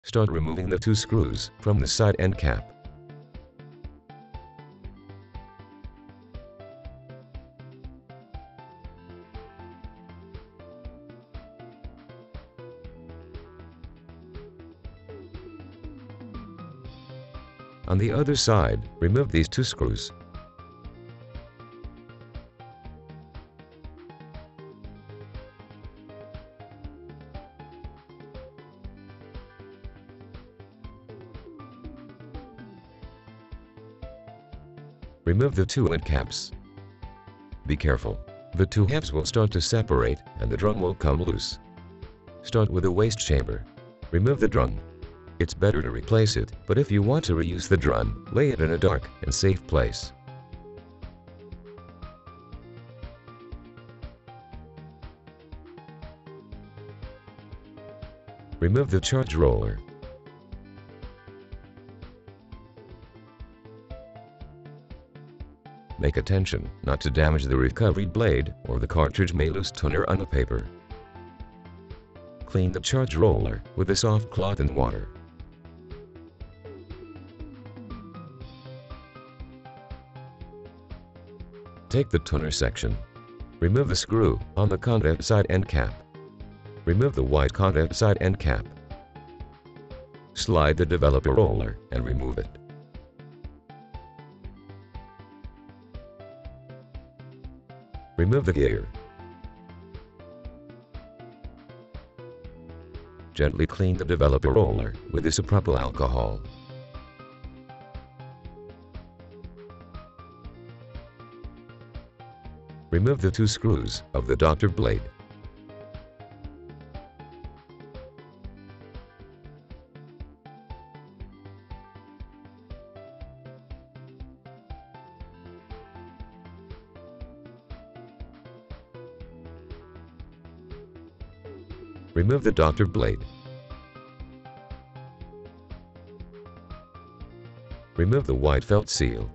Start removing the two screws from the side end cap. On the other side, remove these two screws. Remove the two end caps. Be careful. The two halves will start to separate and the drum will come loose. Start with the waste chamber. Remove the drum. It's better to replace it, but if you want to reuse the drum, lay it in a dark and safe place. Remove the charge roller. Make attention not to damage the recovery blade, or the cartridge may lose toner on the paper. Clean the charge roller with a soft cloth and water. Take the toner section. Remove the screw on the contact side end cap. Remove the white contact side end cap. Slide the developer roller and remove it. Remove the gear. Gently clean the developer roller with isopropyl alcohol. Remove the two screws of the doctor blade. Remove the doctor blade. Remove the white felt seal.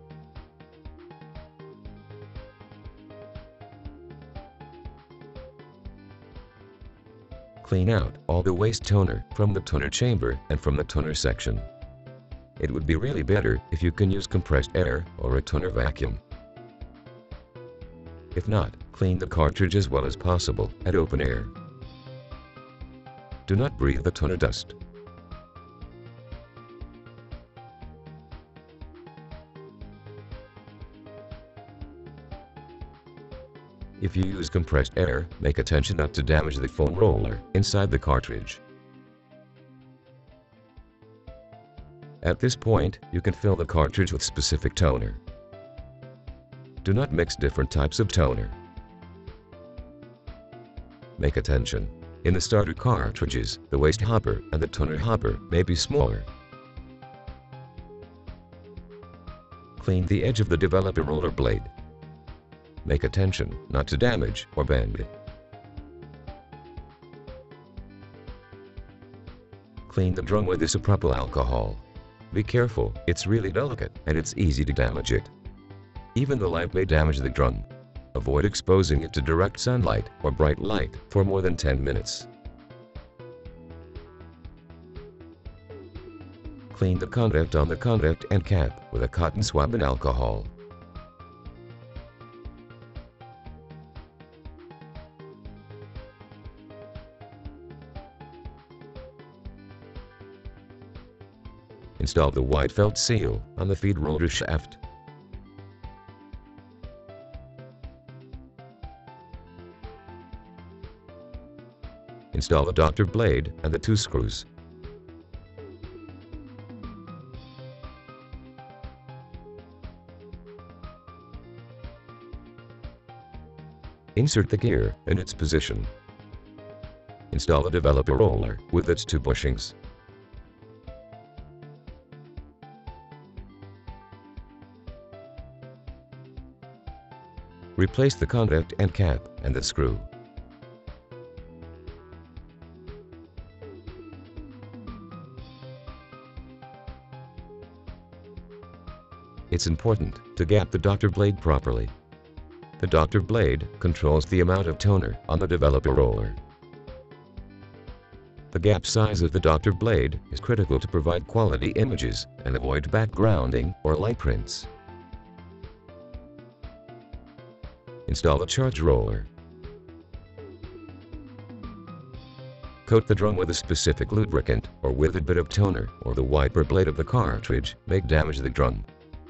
Clean out all the waste toner from the toner chamber and from the toner section. It would be really better if you can use compressed air or a toner vacuum. If not, clean the cartridge as well as possible at open air. Do not breathe the toner dust. If you use compressed air, make attention not to damage the foam roller inside the cartridge. At this point, you can fill the cartridge with specific toner. Do not mix different types of toner. Make attention. In the starter cartridges, the waste hopper and the toner hopper may be smaller. Clean the edge of the developer roller blade. Make attention not to damage or bend it. Clean the drum with isopropyl alcohol. Be careful, it's really delicate and it's easy to damage it. Even the light may damage the drum. Avoid exposing it to direct sunlight or bright light for more than 10 minutes. Clean the contact on the contact end cap with a cotton swab and alcohol. Install the white felt seal on the feed roller shaft. Install the doctor blade and the two screws. Insert the gear in its position. Install the developer roller with its two bushings. Replace the contact end cap and the screw. It's important to gap the doctor blade properly. The doctor blade controls the amount of toner on the developer roller. The gap size of the doctor blade is critical to provide quality images and avoid backgrounding or light prints. Install a charge roller. Coat the drum with a specific lubricant or with a bit of toner, or the wiper blade of the cartridge may damage the drum.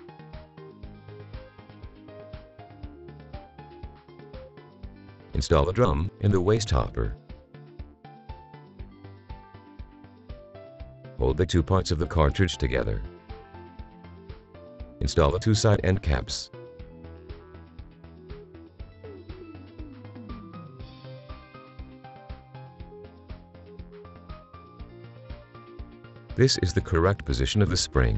Install the drum in the waste hopper. Hold the two parts of the cartridge together. Install the two side end caps. This is the correct position of the spring.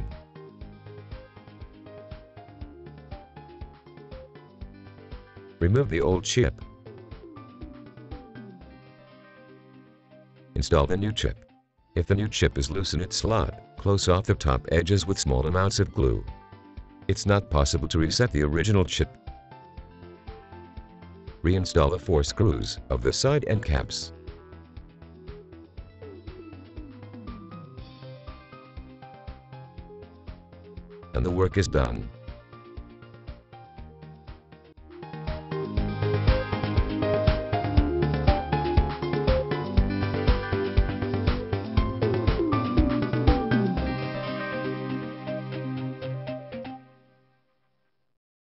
Remove the old chip. Install the new chip. If the new chip is loose in its slot, close off the top edges with small amounts of glue. It's not possible to reset the original chip. Reinstall the 4 screws of the side end caps. And the work is done.